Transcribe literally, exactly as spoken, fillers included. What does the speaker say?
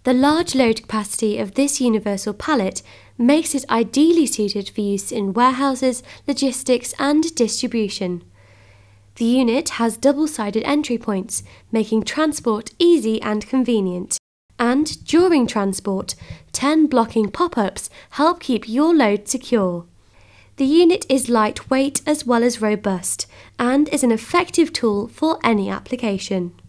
The large load capacity of this universal pallet makes it ideally suited for use in warehouses, logistics and distribution. The unit has double-sided entry points, making transport easy and convenient. And during transport, ten blocking pop-ups help keep your load secure. The unit is lightweight as well as robust and is an effective tool for any application.